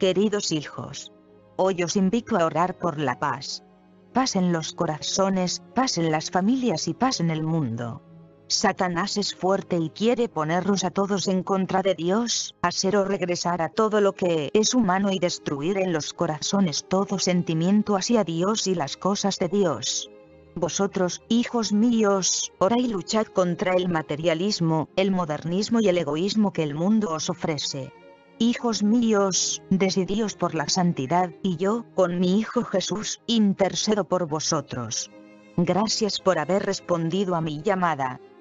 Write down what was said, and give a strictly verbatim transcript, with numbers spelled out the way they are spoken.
Queridos hijos, hoy os invito a orar por la paz. Paz en los corazones, paz en las familias y paz en el mundo. Satanás es fuerte y quiere ponernos a todos en contra de Dios, hacer o regresar a todo lo que es humano y destruir en los corazones todo sentimiento hacia Dios y las cosas de Dios. Vosotros, hijos míos, ora y luchad contra el materialismo, el modernismo y el egoísmo que el mundo os ofrece. Hijos míos, decidíos por la santidad, y yo, con mi Hijo Jesús, intercedo por vosotros. Gracias por haber respondido a mi llamada.